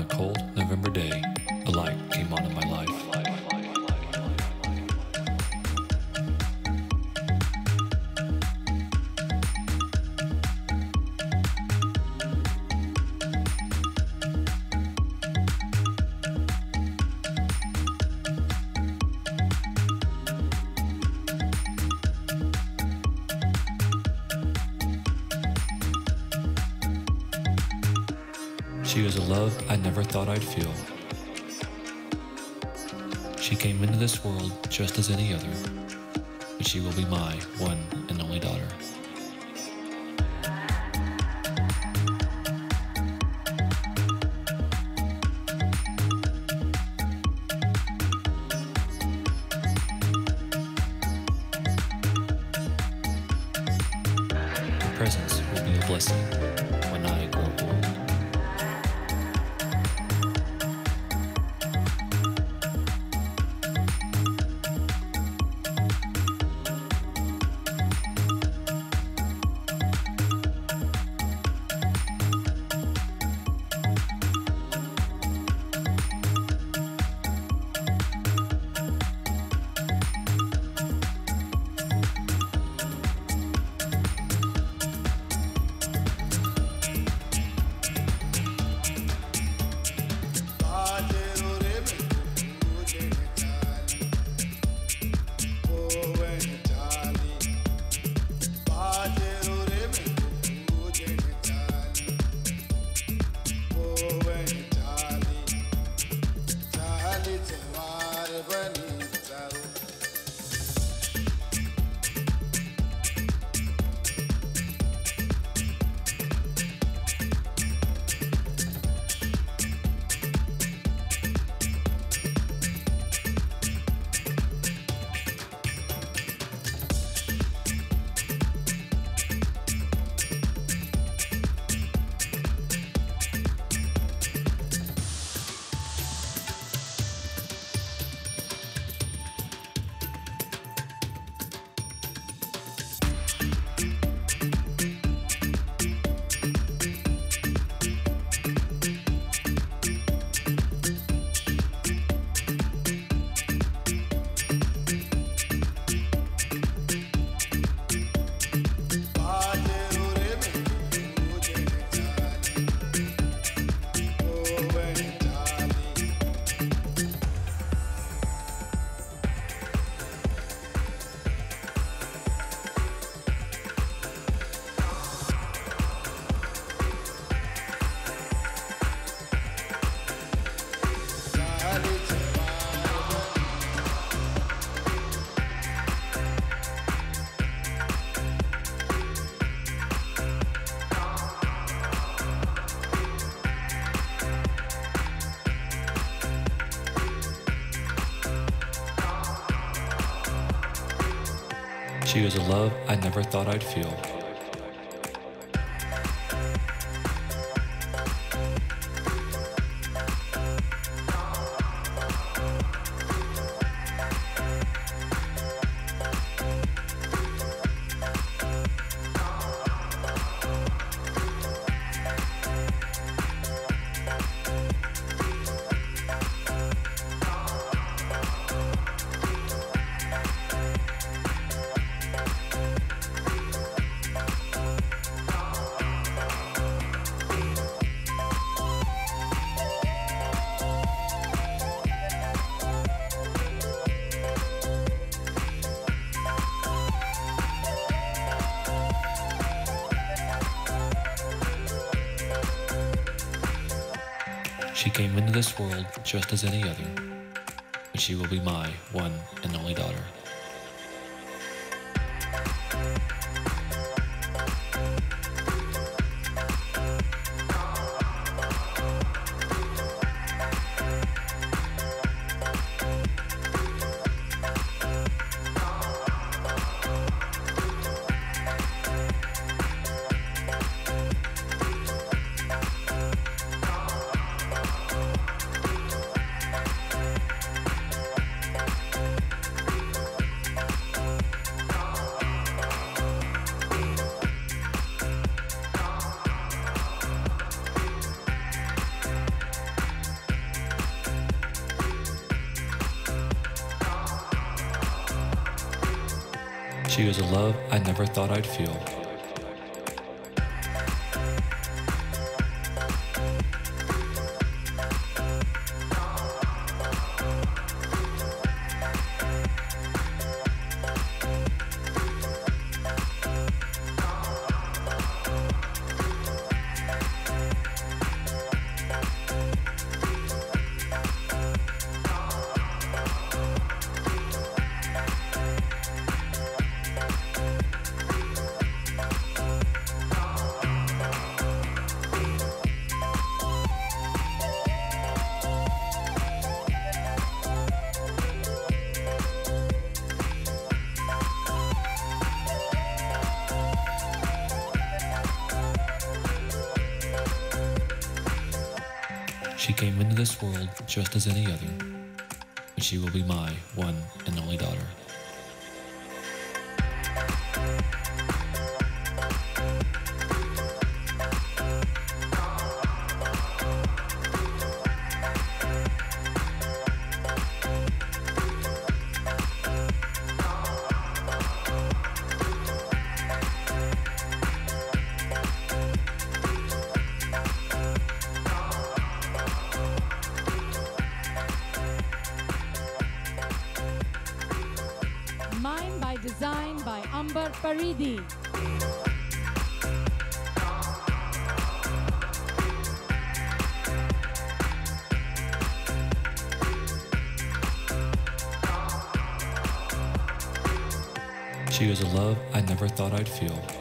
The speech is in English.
cold November day, a light came on in my life. She was a love I never thought I'd feel. She came into this world just as any other, but she will be my one and only daughter. Her presence will be a blessing when I grow old. She was a love I never thought I'd feel. She came into this world just as any other, but she will be my one and only daughter. She was a love I never thought I'd feel. She came into this world just as any other, but she will be my one and only daughter. Mine by design by Ambar Paridi. She was a love I never thought I'd feel.